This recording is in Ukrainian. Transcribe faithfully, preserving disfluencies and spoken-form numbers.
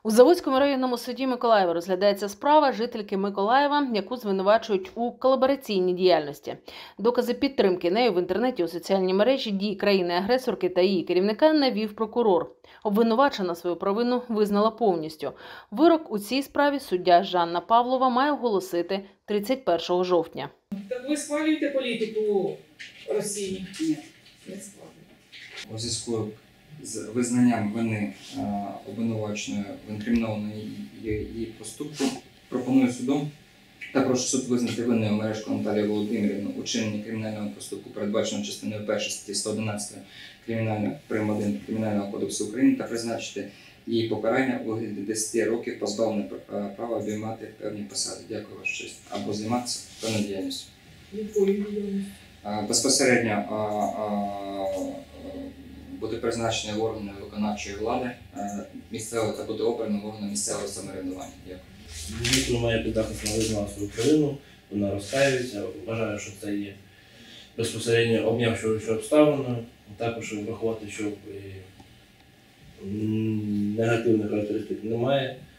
У Заводському районному суді Миколаєва розглядається справа жительки Миколаєва, яку звинувачують у колабораційній діяльності. Докази підтримки нею в інтернеті у соціальній мережі дій країни-агресорки та її керівника навів прокурор. Обвинувачена свою провину визнала повністю. Вирок у цій справі суддя Жанна Павлова має оголосити тридцять першого жовтня. Так ви схвалюєте політику Росії? Ні, не схвалюю. У зв'язку з визнанням вини обвинуваченої в інкримінованої її проступку пропоную судом та прошу суд визнати винною Мережко Наталію Володимирівну у чиненні кримінального проступку, передбаченого частиною першої статті сто одинадцять Кримінального прим. один Кримінального кодексу України та призначити її покарання у вигляді десяти років позбавлення права обіймати певні посади. Дякую, ваша честь. Або займатися певною діяльністю. Якою діяльністю? Безпосередньо буде призначений органи виконавчої влади місцевого та буде обраний органом місцевого самоврядування. Дякую. Дійсно, моя підзахисна визнала свою провину, вона розкаюється, вважаю, що це є безпосередньо обнявшою обставиною, також врахувати, що негативних характеристик немає.